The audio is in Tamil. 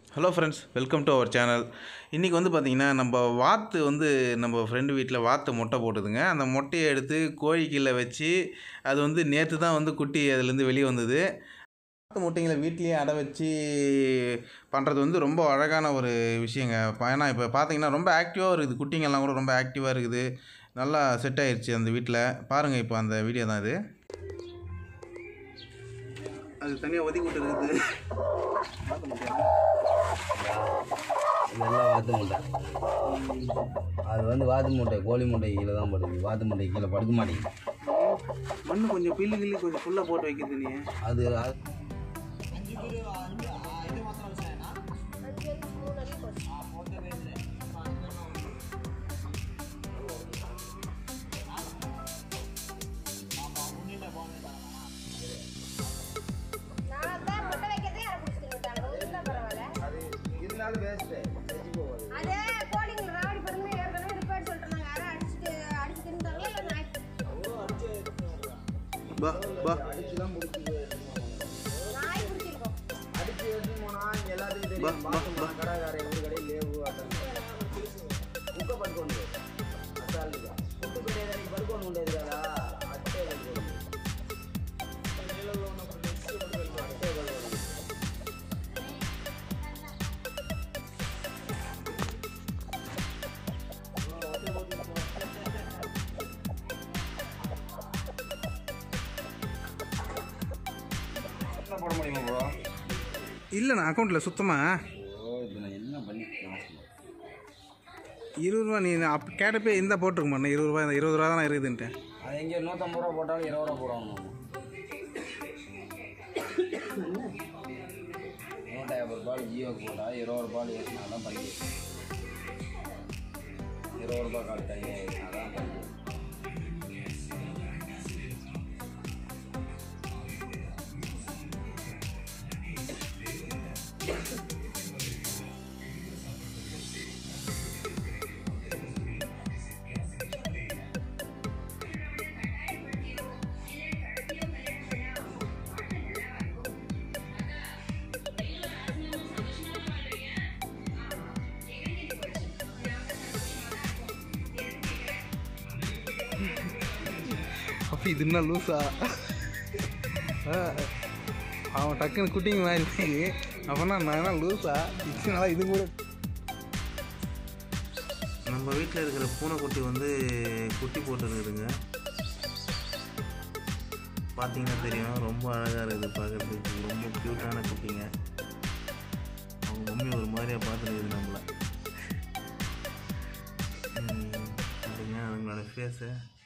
Hello friends, welcome to our channel. இன்னைக்கு வந்து பாத்தீங்கன்னா நம்ம வாத்து வந்து நம்ம friend வீட்ல வாத்து முட்டை போடுதுங்க. அந்த முட்டையை எடுத்து கோழிக்குள்ள வச்சு அது வந்து நேத்து தான் வந்து குட்டி அதில இருந்து வெளிய வந்தது. வாத்து முட்டைகளை வீட்லயே அடை வச்சு பண்றது வந்து ரொம்ப அழகான ஒரு விஷயங்க. ஏன்னா இப்ப பாத்தீங்கன்னா ரொம்ப ஆக்டிவா இருக்குது. குட்டிங்க எல்லாம் கூட ரொம்ப ஆக்டிவா இருக்குது. நல்லா செட் ஆயிருச்சு அந்த வீட்ல. பாருங்க இப்போ அந்த வீடியோ தான் இது. அது தனியா ஒதுக்கி விட்டு இருக்குது. இதெல்லாம் வாத்து முட்டை. அது வந்து வாத்து முட்டை, கோழி முட்டை கீழே தான் படுது. வாத்து முட்டை கீழே படுக்க மாட்டேங்குது. மண்ணு கொஞ்சம் கிள்ளி கொஞ்சம் ஃபுல்லாக போட்டு வைக்கிறது நீ. அது போட முடியுமா ப்ரோ? இல்லைண்ணா அக்கௌண்ட்டில் சுத்தமாக என்ன பண்ணி 20 ரூபா நீ அப்போ கேட்டப்பே இந்த போட்டிருக்க மாட்டேன். 20 ரூபா 20 ரூபா தான் இருக்குதுன்ட்டு. அது எங்கே 150 ரூபா போட்டாலும் 20 ரூபா போடணும். 150 ரூபாய் ஜியோக்கு போட்டால் 20 ரூபாய் ஏற்றினா தான் பண்ணி 20 ரூபா கால் தனியாக ஏற்றினா தான் பண்ணி. அப்போ இது என்ன லூஸா? அவன் டக்குன்னு குட்டிங்க மாதிரி அப்போனா நான் என்ன லூஸா இச்சுனால இது கூட. நம்ம வீட்டில் இருக்கிற பூனைக்குட்டி வந்து குட்டி போட்டுருக்குதுங்க. பார்த்தீங்கன்னா தெரியும், ரொம்ப அழகாக இருக்குது பார்க்குறதுக்கு. ரொம்ப க்யூட்டான குட்டிங்க. அவங்க மம்மி ஒரு மாதிரியாக பார்த்துருக்குது நம்மளை. அப்படிங்க அவங்களோட ஃபேஸை